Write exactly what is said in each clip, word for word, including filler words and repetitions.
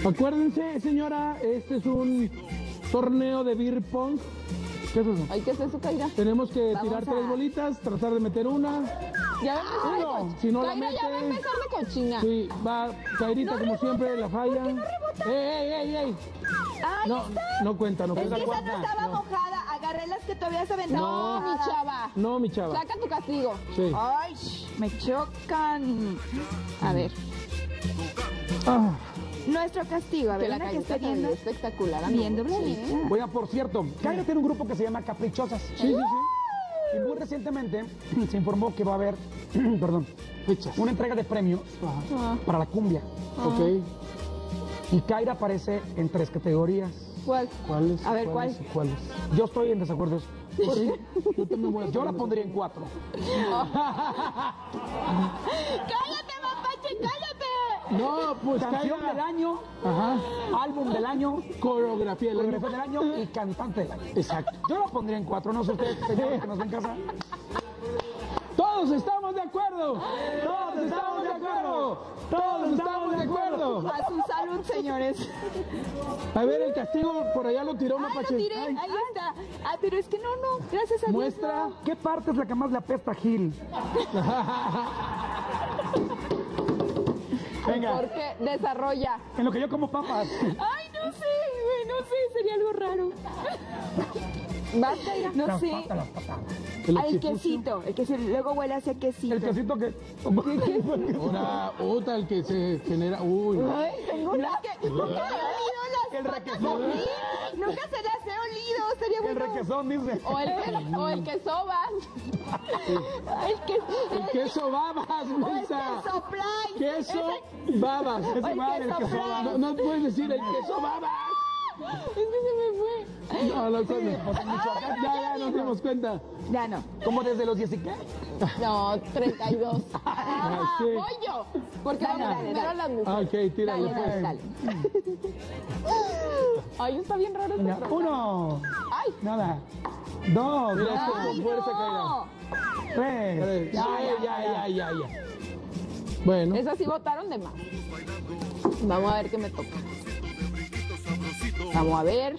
Acuérdense, señora, este es un torneo de beer pong. ¿Qué es eso? Ay, ¿qué es eso, Kaira? Tenemos que Vamos tirar a- tres bolitas, tratar de meter una. Ya va a empezar de Uno, cochina. si no la Kaira ya va a mete- empezar de cochina. Sí, va Kairita No como rebota. siempre, la falla. ¿Por qué no rebota? ¡Ey, ey, ey, ey! Ahí No, está. no cuenta, no Es cuenta. que esa no cuenta. estaba No. mojada. Agarré las que todavía se aventaban. No, mi mojadas. chava. No, mi chava. Saca tu castigo. Sí. Ay, me chocan. A ver, Ah, nuestro castigo. A Que ver, la una que Kairita esté se viendo. ve espectacular. Bien amigo. dobladita. Sí. Oiga, por cierto, Kaira tiene un grupo que se llama Caprichosas. sí, sí, sí. Y muy recientemente se informó que va a haber, perdón, Fechas. una entrega de premios Ah, para la cumbia. Ok. Y Kaira aparece en tres categorías. ¿Cuál? ¿Cuáles? A ver, ¿cuál? ¿Cuáles? Yo estoy en desacuerdo. ¿Por qué? Yo también voy a Yo la pondría en cuatro. ¡Cállate, mapache, cállate! No, pues Canción Kaira. del año, Ajá. álbum del año, Coreografía del año. coreografía del año y cantante del año. Exacto. Yo la pondría en cuatro, no sé ustedes, señores que nos ven en casa. Todos estamos de acuerdo. Todos estamos de acuerdo. Todos estamos de acuerdo. A su salud, señores. A ver, el castigo por allá lo tiró Ay, lo Mapache. tiré. Ay, Ahí está. Ah, pero es que no, no. Gracias a Dios. muestra. no. ¿Qué parte es la que más le apesta a Gil? Venga, Porque desarrolla. en lo que yo como papas. Ay, no sé, güey, no sé. Sería algo raro. Vas, Kaira. No Las sé. patas, las patas. El Al occipucio. quesito. El quesito. Luego huele hacia quesito. El quesito que... Ahora, otra, el que se genera. Uy. Ay, tengo una que nunca le he olido las El patas requesón. así. Nunca se las he olido. Sería El bueno. requesón, dice. O el que, o el que sobas. El que, El queso babas, o el Mensa. queso fly. Queso babas. O el madre, el queso queso fly. No, no puedes decir el queso babas. Es que se me fue. No, no, Sí, no. pues en Michoacán. Ya, ya nos dimos cuenta. Ya no. ¿Cómo desde los diez y qué? No, treinta y dos. Ah, sí. Voy yo. Porque Dale, vamos dale, primero dale. las mujeres. Ah, ok, tírale Dale, pues. dale, dale. Ay, está bien raro este Venga, programa. uno, Ay. nada, dos, Mira esto Ay, con fuerza, no. tres. Kaira. Ya, Ya, ya, ya, ya, ya, ya. Bueno. Esas sí votaron de más. Vamos a ver qué me toca. Vamos a ver.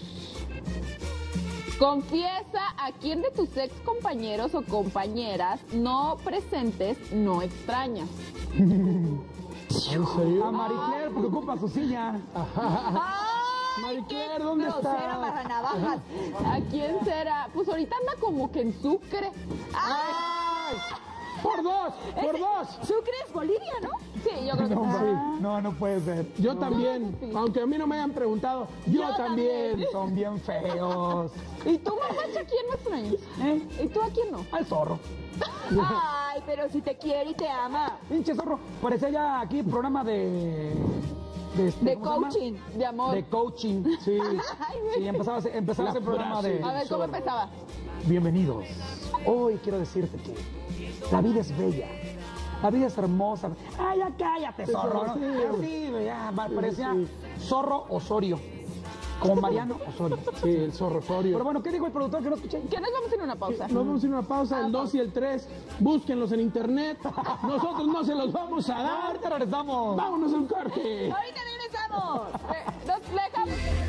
Confiesa a quién de tus ex compañeros o compañeras no presentes no extrañas. ¿En serio? A Maricler, porque ocupa su silla. ¡Ay, Maricler, qué ¿dónde grosero, está? amarranavajas! ¿A quién será? Pues ahorita anda como que en Sucre. ¡Ay! ¡Por dos! ¡Por dos! Sucre es Bolivia, ¿no? Sí, yo creo que No, sí. no, no puede ser. Yo también. Aunque a mí no me hayan preguntado, yo, Yo también. también. Son bien feos. ¿Y tú, Mapache, a quién no extrañas? ¿Eh? ¿Y tú a quién no? Al zorro. Ay, pero si te quiere y te ama. Pinche zorro. Parecía ya aquí programa de... De, este, De ¿cómo se llama? coaching, de amor. De coaching, sí. Ay, güey. Sí, empezaba, a ser- empezaba La ese programa frase. de... A ver, ¿cómo empezaba? Bienvenidos. Hoy quiero decirte que la vida es bella. La vida es hermosa. ¡Ay, ya cállate, zorro! ¿no? Sí. Así, ya, va, parecía Zorro Osorio. Como Mariano Osorio. Sí, el zorro Osorio. Pero bueno, ¿qué dijo el productor que no escuché? ¿Qué nos vamos a ir a una pausa? Nos vamos a ir a una pausa, el dos y el tres. Búsquenlos en internet. Nosotros no se los vamos a dar. Ahorita regresamos. Vámonos a un corte. Ahorita regresamos. Eh, nos dejan-